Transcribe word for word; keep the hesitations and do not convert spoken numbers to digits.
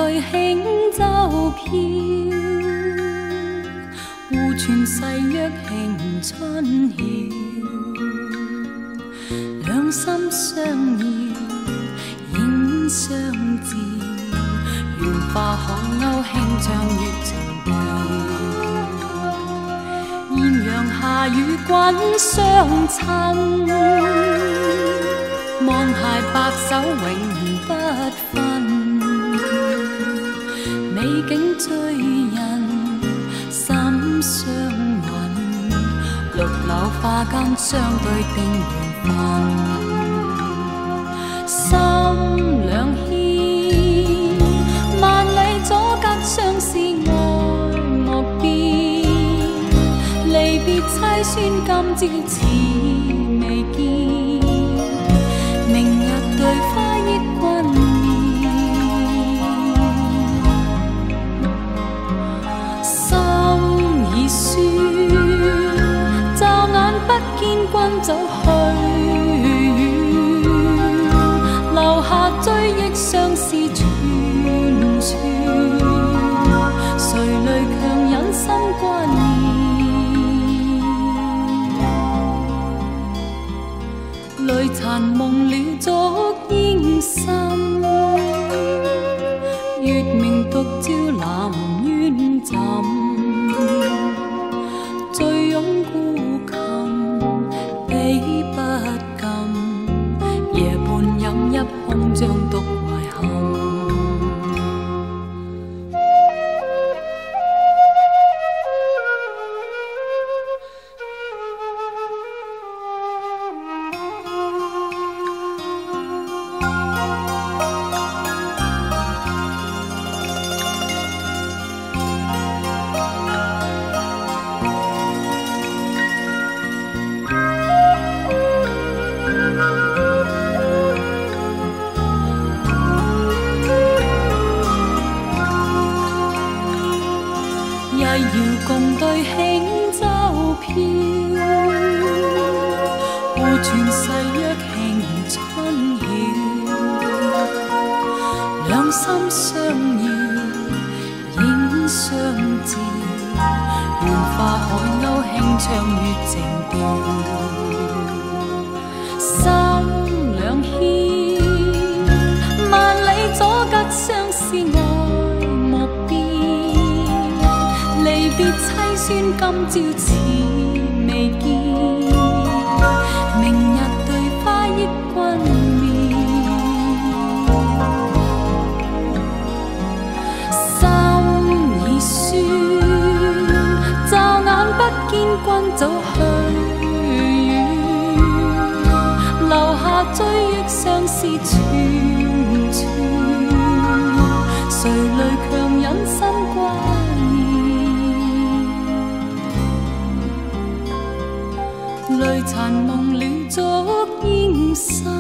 對輕舟飄，互傳誓約慶春曉，兩心相依影相照，緣化海鷗輕唱月情調，豔陽下與君相親，望偕白首永不分，美景醉人心相韻，綠柳花間相對定緣分，心兩牽，萬里阻隔相思愛莫變，離別凄酸今朝似未見，明日對花憶君面，心已酸，驟眼不見君走去遠，留下追憶相思串串，誰淚強忍心掛念，淚殘夢了燭煙深，月明獨照南園枕，醉擁孤琴比不禁，夜半飲一空將獨懷憾。遙共對輕舟飄，互傳誓約慶春曉，兩心相依影相照，緣化海鷗輕唱月情調，心兩牽，萬里阻隔相思愛莫變，離別凄酸今朝似未見，明日對花憶君面，心已酸，驟眼不見君走去遠，留下追憶相思串串，誰淚強忍心掛淚殘夢了燭煙深。